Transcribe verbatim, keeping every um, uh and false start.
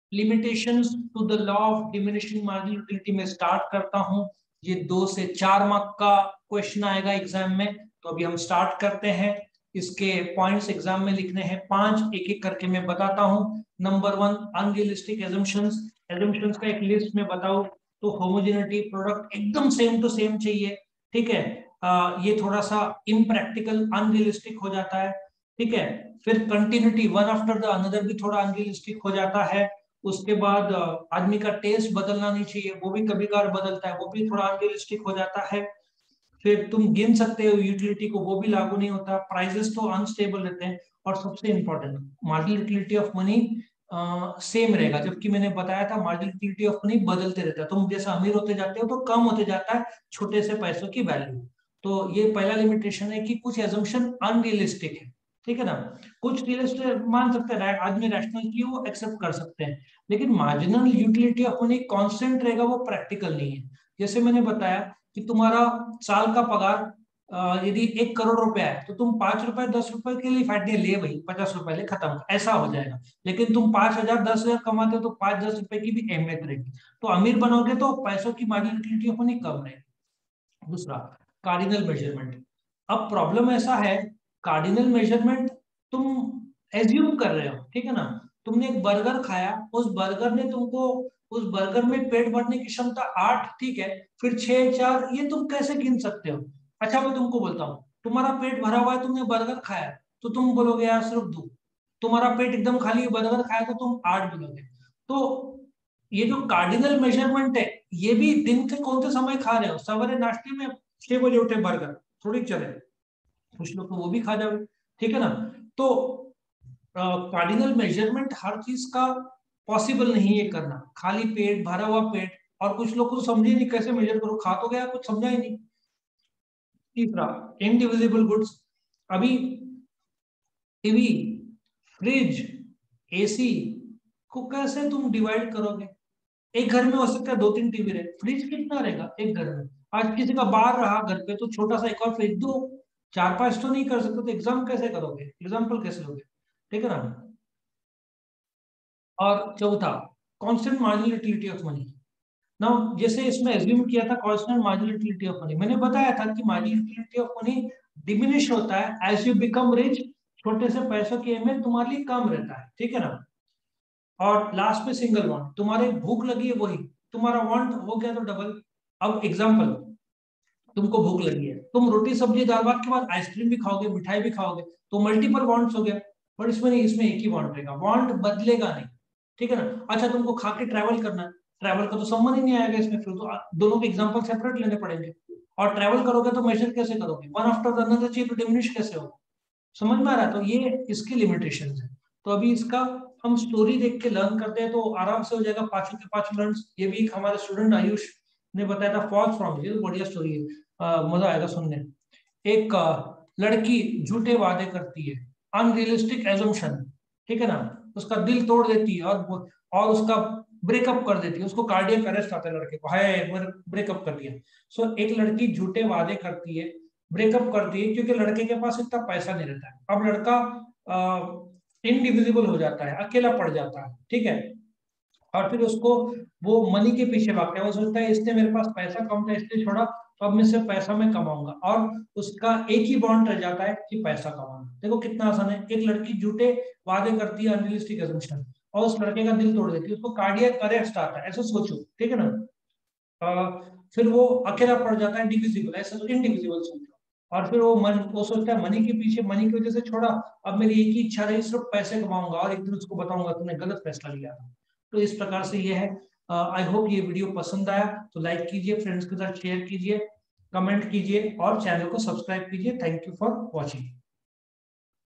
Limitations to the law of diminishing marginal utility में start करता हूं। ये दो से चार मार्क का क्वेश्चन आएगा एग्जाम में, तो अभी हम स्टार्ट करते हैं। इसके पॉइंट्स एग्जाम में लिखने हैं पांच, एक एक करके मैं बताता हूं। Number one, unrealistic assumptions. Assumptions का एक लिस्ट में बताओ तो होमोजेनिटी, प्रोडक्ट एकदम सेम टू सेम चाहिए, ठीक है। आ, ये थोड़ा सा इम्प्रैक्टिकल, अनरियलिस्टिक हो जाता है, ठीक है। फिर continuity, one after the another भी थोड़ा अनरियलिस्टिक हो जाता है। उसके बाद आदमी का टेस्ट बदलना नहीं चाहिए, वो भी कभी कभार बदलता है, वो भी थोड़ा अनरियलिस्टिक हो जाता है। फिर तुम गिन सकते हो यूटिलिटी को, वो भी लागू नहीं होता। प्राइसेस तो अनस्टेबल रहते हैं। और सबसे important, marginal utility of money same रहेगा, जबकि मैंने बताया था मार्जिनल यूटिलिटी ऑफ मनी बदलते रहता है। तुम जैसे अमीर होते जाते हो तो कम होते जाता है छोटे से पैसों की वैल्यू। तो ये पहला लिमिटेशन है कि कुछ एजम्पशन अनरियलिस्टिक है, ठीक है ना। कुछ रियलिस्टिक मान सकते हैं, आदमी रैशनल की वो एक्सेप्ट कर सकते हैं, लेकिन marginal utility of money constant रहेगा, वो प्रैक्टिकल नहीं है। जैसे मैंने बताया कि तुम्हारा साल का पगार यदि एक करोड़ रुपया है तो तुम पांच रुपए दस रुपए के लिए फायदे ले, भाई पचास रुपए ले, खत्म, ऐसा हो जाएगा। लेकिन तुम पांच हजार दस हजार कमाते हो तो पांच दस रुपए की भी अहमियत रहेगी। तो अमीर बनोगे तो पैसों की मार्जिनल यूटिलिटी ऑफ मनी कम रहेगी। दूसरा, कार्डिनल मेजरमेंट। अब प्रॉब्लम ऐसा है, कार्डिनल मेजरमेंट तुम एज्यूम कर रहे हो, ठीक है ना। तुमने एक बर्गर खाया, उस बर्गर ने तुमको, उस बर्गर में पेट भरने की क्षमता आठ, ठीक है। फिर छह चार, ये तुम कैसे गिन सकते हो। अच्छा मैं तुमको बोलता हूँ, तुम्हारा पेट भरा हुआ है, तुमने बर्गर खाया, तो तुम बोलोगे यार सिर्फ दो। तुम्हारा पेट एकदम खाली है, बर्गर खाया तो तुम आठ बोलोगे। तो ये जो कार्डिनल मेजरमेंट है, ये भी दिन के कौन से समय खा रहे हो। सवेरे नाश्ते में छह बजे उठे, बर्गर थोड़ी चले, कुछ लोग तो वो भी खा जावे, ठीक है ना। तो कार्डिनल मेजरमेंट हर चीज का पॉसिबल नहीं है करना, खाली पेट भरा हुआ पेट। और कुछ लोग को समझे नहीं कैसे मेजर करो, खा तो गया, कुछ समझा ही नहीं। तीसरा, इंडिविजिबल गुड्स। अभी टीवी, फ्रिज, एसी को कैसे तुम डिवाइड करोगे। एक घर में हो सकता है दो तीन टीवी रहे, फ्रिज कितना रहेगा एक घर में। आज किसी का बाहर रहा घर पे तो छोटा सा एक और फ्रिज दो, चार पांच तो नहीं कर सकते, तो एग्जाम कैसे करोगे, एग्जाम्पल कैसे लोगे, ठीक है ना। और चौथा, constant marginal utility of money. Now जैसे इसमें एज्यूम किया था constant marginal utility of money, मैंने बताया था कि marginal utility of money diminish होता है एज यू बिकम रिच। छोटे से पैसों की अहमियत तुम्हारे लिए कम रहता है, ठीक है ना। और लास्ट में सिंगल वांट, तुम्हारे भूख लगी है वही, तुम्हारा वांट हो गया तो डबल। अब एग्जांपल, तुमको भूख लगी है, तुम रोटी सब्जी दाल भात के बाद आइसक्रीम भी खाओगे, मिठाई भी खाओगे, तो मल्टीपल वांट्स हो गया। पर इसमें नहीं, इसमें एक ही वांट रहेगा, वांट बदलेगा नहीं, ठीक है ना। अच्छा तुमको खा के ट्रैवल करना है, ट्रैवल का तो संबंध ही नहीं आएगा इसमें, फिर तो दोनों के एग्जांपल सेपरेट लेने पड़ेंगे। और ट्रैवल करोगे तो मेजर कैसे करोगे, वन आफ्टर द अनदर चाहिए तो डिमिनिश कैसे हो। समझ में आ रहा है, तो ये इसकी लिमिटेशन है। तो अभी इसका हम स्टोरी देख के लर्न करते हैं तो आराम से हो जाएगा, पांचों के पांचों लर्न। ये भी एक हमारे स्टूडेंट आयुष ने बताया था, फॉल्स फ्रॉम, ये तो बढ़िया स्टोरी है, आ, मजा आएगा सुनने। एक आ, लड़की झूठे वादे करती है, अनरियलिस्टिक एजम्पशन, ठीक है ना। उसका दिल तोड़ देती है और और उसका ब्रेकअप कर देती है, उसको कार्डियक अरेस्ट आता है लड़के को, हाय ब्रेकअप कर दिया। सो एक लड़की झूठे वादे करती है, ब्रेकअप करती है, क्योंकि लड़के के पास इतना पैसा नहीं रहता है। अब लड़का इनडिविजिबल हो जाता है, अकेला पड़ जाता है, ठीक है। और फिर उसको, वो मनी के पीछे भागता है, वो सोचता है इसने मेरे पास पैसा कम था इसलिए छोड़ा, तो अब मैं सिर्फ पैसा में कमाऊंगा। और उसका एक ही बॉन्ड रह जाता है कि पैसा कमाना। देखो कितना आसान है, एक लड़की झूठे वादे करती है, अनरियलिस्टिक एजम्पशन, और उस लड़के का दिल तोड़ देती है, उसको कार्डियक अरेस्ट आता है, ऐसा सोचो, ठीक है ना। आ, फिर वो अकेला पड़ जाता है, डिविजिबल, ऐसा इनडिविजिबल सोचो। और फिर वो मन, वो सोचता है मनी के पीछे, मनी की वजह से छोड़ा, अब मेरी एक ही इच्छा रही सिर्फ पैसे कमाऊंगा, और एक दिन उसको बताऊंगा तुमने गलत फैसला लिया था। तो इस प्रकार से ये है। आई होप ये वीडियो पसंद आया तो लाइक कीजिए, फ्रेंड्स के साथ शेयर कीजिए, कमेंट कीजिए और चैनल को सब्सक्राइब कीजिए। Thank you for watching.